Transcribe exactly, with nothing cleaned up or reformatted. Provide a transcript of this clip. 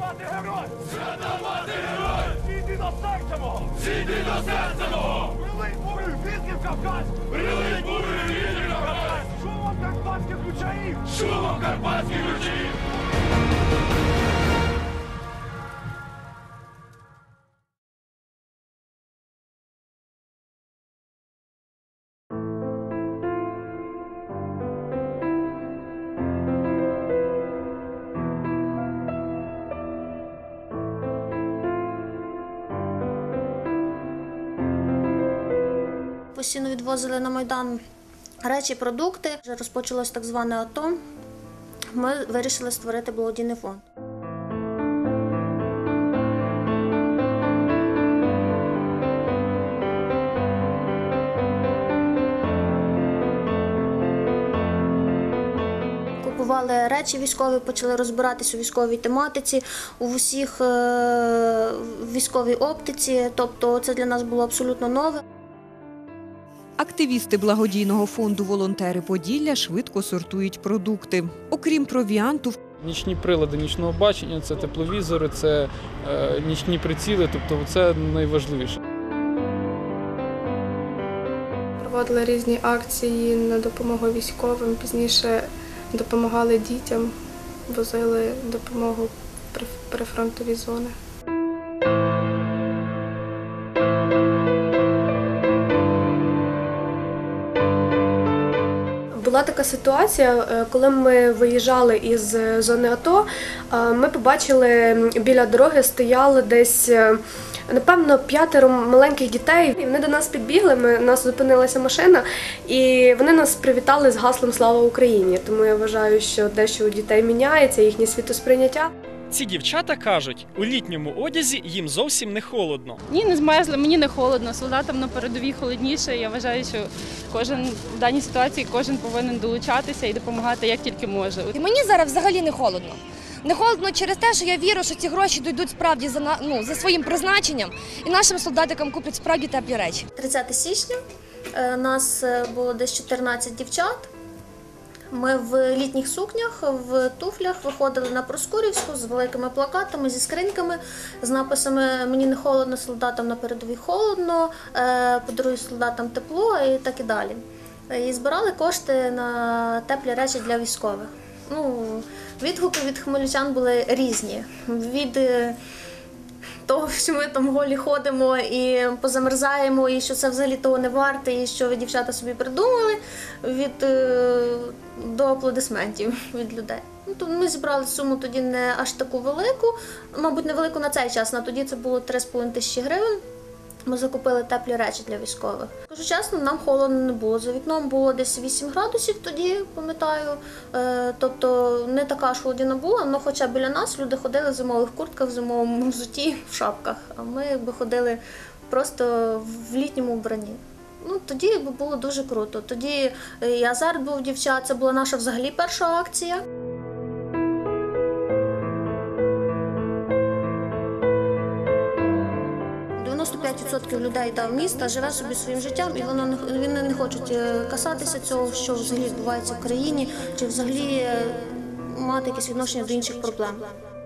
мати герой! Свята мати герой! Зійди до серця мого! Зійди до серця мого! Прилинь бурю вітрів Кавказ! Прилинь бурю вітрів Кавказ! Шумом карпатських ключаїв! Шумом карпатських ключаїв! Постійно відвозили на Майдан речі, продукти. Вже розпочалось так зване АТО. Ми вирішили створити благодійний фонд. Купували речі військові, почали розбиратися у військовій тематиці, у всіх військовій оптиці. Тобто це для нас було абсолютно нове. Активісти благодійного фонду «Волонтери Поділля» швидко сортують продукти. Окрім провіанту, нічні прилади нічного бачення, це тепловізори, це е, нічні приціли, тобто це найважливіше. Проводили різні акції на допомогу військовим, пізніше допомагали дітям, возили допомогу в прифронтові зони. Була така ситуація, коли ми виїжджали із зони АТО, ми побачили, біля дороги стояли десь, напевно, п'ятеро маленьких дітей. І вони до нас підбігли, ми, у нас зупинилася машина, і вони нас привітали з гаслом «Слава Україні». Тому я вважаю, що дещо у дітей міняється, їхнє світосприйняття. Ці дівчата кажуть, у літньому одязі їм зовсім не холодно. Ні, не змерзли, мені не холодно. Солдатам на передовій холодніше. Я вважаю, що кожен в даній ситуації кожен повинен долучатися і допомагати як тільки може. І мені зараз взагалі не холодно. Не холодно через те, що я вірю, що ці гроші дійдуть справді за, ну, за своїм призначенням і нашим солдатикам куплять справді теплі речі. тридцяте січня, нас було десь чотирнадцять дівчат. Ми в літніх сукнях, в туфлях виходили на Проскурівську з великими плакатами, зі скриньками, з написами «Мені не холодно, солдатам на передовій холодно», «Подарую солдатам тепло» і так і далі. І збирали кошти на теплі речі для військових. Ну, відгуки від хмельничан були різні. Від того, що ми там голі ходимо і позамерзаємо, і що це взагалі того не варте, і що ви, дівчата, собі придумали, від, до аплодисментів від людей. Ну, то ми зібрали суму тоді не аж таку велику, мабуть, не велику на цей час, на тоді це було три з половиною тисячі гривень. Ми закупили теплі речі для військових. Кажу чесно, нам холодно не було. За вікном було десь вісім градусів тоді, пам'ятаю. Тобто не така ж холодина була, але хоча біля нас люди ходили в зимових куртках, в зимовому взутті, в шапках. А ми якби ходили просто в літньому вбранні. Ну, тоді якби було дуже круто. Тоді і азарт був дівчат, це була наша взагалі перша акція. дев'яносто п'ять відсотків людей та міста живе собі своїм життям, і воно не, вони не хочуть касатися цього, що взагалі відбувається в країні, чи взагалі мати якесь відношення до інших проблем.